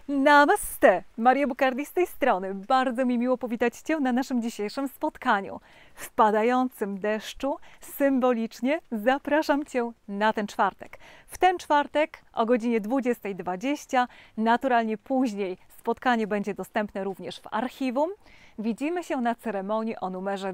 Namaste! Maria Bukardi z tej strony. Bardzo mi miło powitać Cię na naszym dzisiejszym spotkaniu. W padającym deszczu symbolicznie zapraszam Cię na ten czwartek. W ten czwartek o godzinie 20:20, naturalnie później spotkanie będzie dostępne również w archiwum. Widzimy się na ceremonii o numerze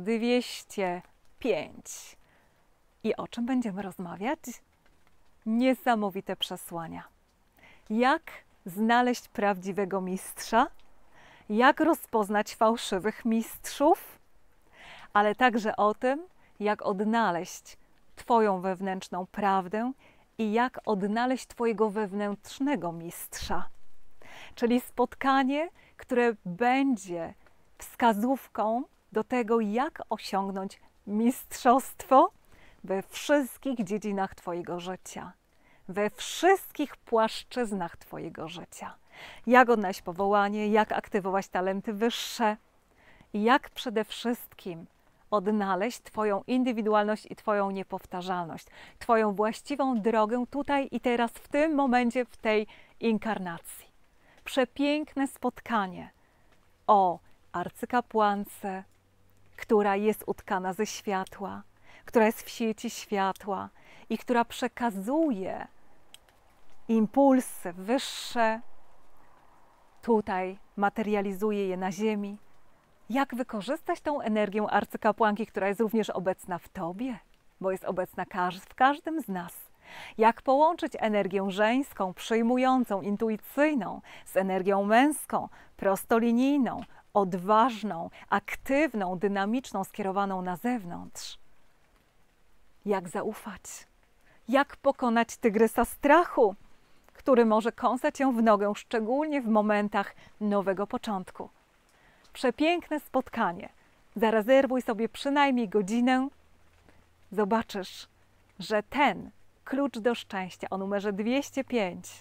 205. I o czym będziemy rozmawiać? Niesamowite przesłania. Jak znaleźć prawdziwego mistrza, jak rozpoznać fałszywych mistrzów, ale także o tym, jak odnaleźć Twoją wewnętrzną prawdę i jak odnaleźć Twojego wewnętrznego mistrza. Czyli spotkanie, które będzie wskazówką do tego, jak osiągnąć mistrzostwo we wszystkich dziedzinach Twojego życia. We wszystkich płaszczyznach Twojego życia. Jak odnaleźć powołanie, jak aktywować talenty wyższe, jak przede wszystkim odnaleźć Twoją indywidualność i Twoją niepowtarzalność, Twoją właściwą drogę tutaj i teraz, w tym momencie, w tej inkarnacji. Przepiękne spotkanie o arcykapłance, która jest utkana ze światła, która jest w sieci światła i która przekazuje impulsy wyższe, tutaj materializuje je na ziemi. Jak wykorzystać tą energię arcykapłanki, która jest również obecna w Tobie, bo jest obecna w każdym z nas. Jak połączyć energię żeńską, przyjmującą, intuicyjną z energią męską, prostolinijną, odważną, aktywną, dynamiczną, skierowaną na zewnątrz. Jak zaufać? Jak pokonać tygrysa strachu, który może kąsać Cię w nogę, szczególnie w momentach nowego początku. Przepiękne spotkanie. Zarezerwuj sobie przynajmniej godzinę. Zobaczysz, że ten klucz do szczęścia o numerze 205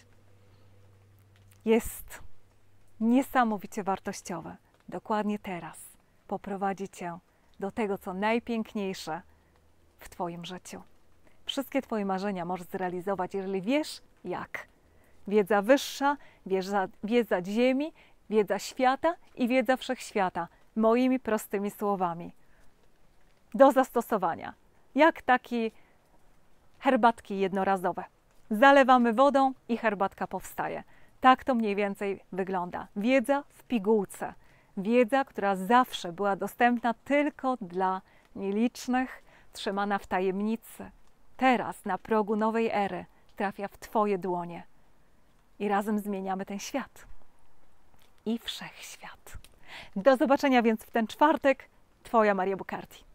jest niesamowicie wartościowy. Dokładnie teraz poprowadzi Cię do tego, co najpiękniejsze w Twoim życiu. Wszystkie Twoje marzenia możesz zrealizować, jeżeli wiesz jak. Wiedza wyższa, wiedza ziemi, wiedza świata i wiedza wszechświata. Moimi prostymi słowami. Do zastosowania. Jak takie herbatki jednorazowe. Zalewamy wodą i herbatka powstaje. Tak to mniej więcej wygląda. Wiedza w pigułce. Wiedza, która zawsze była dostępna tylko dla nielicznych, trzymana w tajemnicy. Teraz, na progu nowej ery, trafia w Twoje dłonie. I razem zmieniamy ten świat. I wszechświat. Do zobaczenia więc w ten czwartek. Twoja Maria Bukardi.